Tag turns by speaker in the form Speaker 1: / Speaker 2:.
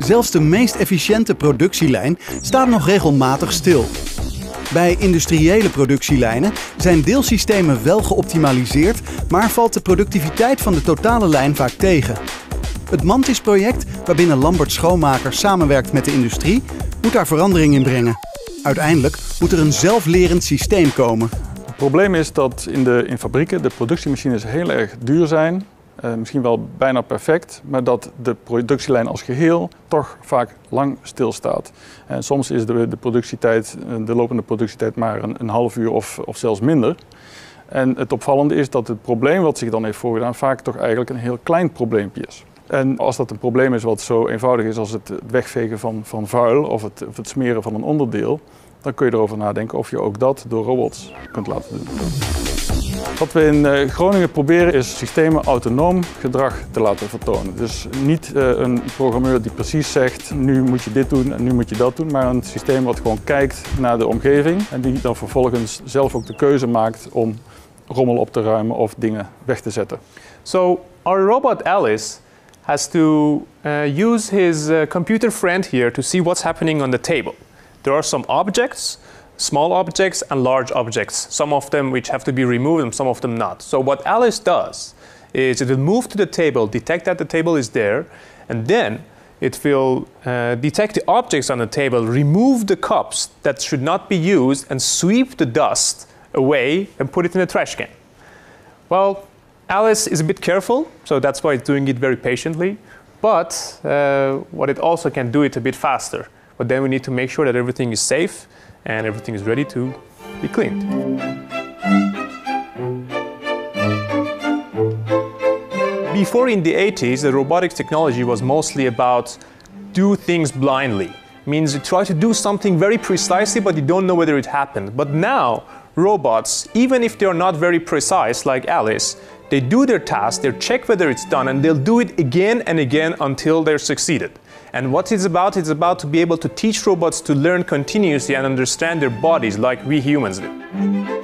Speaker 1: Zelfs de meest efficiënte productielijn staat nog regelmatig stil. Bij industriële productielijnen zijn deelsystemen wel geoptimaliseerd, maar valt de productiviteit van de totale lijn vaak tegen. Het Mantis-project, waarbinnen Lambert Schoonmaker samenwerkt met de industrie, moet daar verandering in brengen. Uiteindelijk moet er een zelflerend systeem komen.
Speaker 2: Het probleem is dat in fabrieken de productiemachines heel erg duur zijn. Misschien wel bijna perfect, maar dat de productielijn als geheel toch vaak lang stilstaat. En soms is de lopende productietijd maar een half uur of zelfs minder. En het opvallende is dat het probleem wat zich dan heeft voorgedaan vaak toch eigenlijk een heel klein probleempje is. En als dat een probleem is wat zo eenvoudig is als het wegvegen van vuil of het smeren van een onderdeel, dan kun je erover nadenken of je ook dat door robots kunt laten doen. Wat we in Groningen proberen is systemen autonoom gedrag te laten vertonen. Dus niet een programmeur die precies zegt, nu moet je dit doen en nu moet je dat doen, maar een systeem wat gewoon kijkt naar de omgeving en die dan vervolgens zelf ook de keuze maakt om rommel op te ruimen of dingen weg te zetten.
Speaker 3: So our robot Alice has to use his computer friend here to see what's happening on the table. There are some objects, small objects and large objects, some of them which have to be removed and some of them not. So what Alice does is it will move to the table, detect that the table is there, and then it will detect the objects on the table, remove the cups that should not be used and sweep the dust away and put it in a trash can. Well, Alice is a bit careful, so that's why it's doing it very patiently, but what it also can do it a bit faster. But then we need to make sure that everything is safe and everything is ready to be cleaned. Before in the 80s, the robotics technology was mostly about do things blindly. Means you try to do something very precisely, but you don't know whether it happened. But now, robots, even if they're not very precise like Alice, they do their task, they check whether it's done, and they'll do it again and again until they're succeeded. And what it's about to be able to teach robots to learn continuously and understand their bodies like we humans do.